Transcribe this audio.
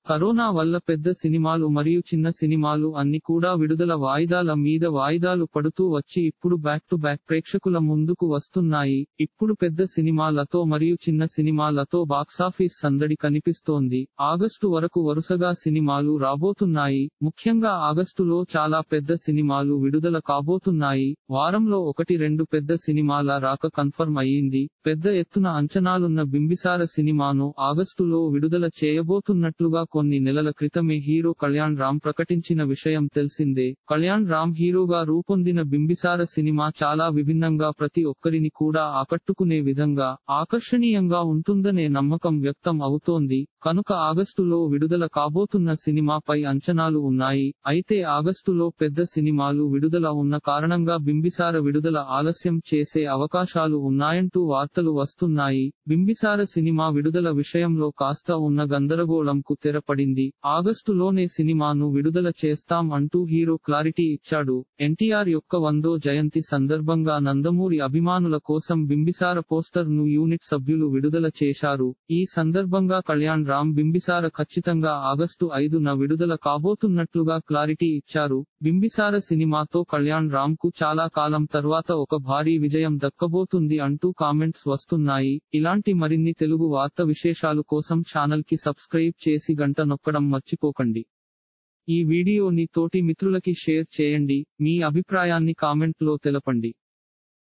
Corona వల్ల పెద్ద సినిమాలు మరియు చిన్న సినిమాలు అన్ని కూడా విడుదల వాయిదాల మీద వాయిదాలు పడుతూ వచ్చి ఇప్పుడు బ్యాక్ టు బ్యాక్ ప్రేక్షకుల ముందుకు వస్తున్నాయి. ఇప్పుడు పెద్ద సినిమాలతో మరియు చిన్న సినిమాలతో బాక్సాఫీస్ సందడి కనిపిస్తోంది. ఆగస్టు వరకు వరుసగా సినిమాలు రాబోతున్నాయి. ముఖ్యంగా ఆగస్టులో చాలా పెద్ద సినిమాలు విడుదల కాబోతున్నాయి. వారంలో 1-2 పెద్ద సినిమాల రాక కన్ఫర్మ్ అయ్యింది. పెద్ద ఎత్తున అంచనాలున్న బింబిసార సినిమాను ఆగస్టులో విడుదల చేయబోతున్నట్లుగా కొన్ని నెలల క్రితమే హీరో కళ్యాణ్ రామ్ ప్రకటించిన విషయం తెలిసిందే. కళ్యాణ్ రామ్ హీరోగా రూపొందిన బింబిసార సినిమా చాలా విభిన్నంగా ప్రతి ఒక్కరిని కూడా ఆకట్టుకునే విధంగా ఆకర్షణీయంగా ఉంటుందనే నమ్మకం వ్యక్తం అవుతోంది. కనుక ఆగస్టులో విడుదల కాబోతున్న సినిమాపై అంచనాలు ఉన్నాయి. అయితే ఆగస్టులో పెద్ద సినిమాలు విడుదల ఉన్న కారణంగా బింబిసార విడుదల ఆలస్యం చేసే అవకాశాలు ఉన్నాయంటూ వార్తలు వస్తున్నాయి. బింబిసార సినిమా విడుదల విషయంలో కాస్త ఉన్న గందరగోళంకు తెరపడింది. ఆగస్టులోనే సినిమాను విడుదల చేస్తాం అంటూ హీరో క్లారిటీ ఇచ్చాడు. ఎన్టీఆర్ యొక్క 100వ జయంతి సందర్భంగా నందమూరి అభిమానుల కోసం బింబిసార పోస్టర్ ను యూనిట్ సభ్యులు విడుదల చేశారు. ఈ సందర్భంగా కళ్యాణ్ రామ్ బింబిసార ఖచ్చితంగా ఆగస్టు 5న విడుదల కాబోతున్నట్లుగా క్లారిటీ ఇచ్చారు. బింబిసార సినిమాతో కళ్యాణ్ రామ్ కు చాలా కాలం తర్వాత ఒక భారీ విజయం దక్కబోతుంది అంటూ కామెంట్స్ వస్తున్నాయి. ఇలాంటి మరిన్ని తెలుగు వార్త విశేషాలు కోసం ఛానల్ కి సబ్స్క్రైబ్ చేసి గంట నొక్కడం మర్చిపోకండి. ఈ వీడియోని తోటి మిత్రులకి షేర్ చేయండి. మీ అభిప్రాయాన్ని కామెంట్ లో తెలపండి.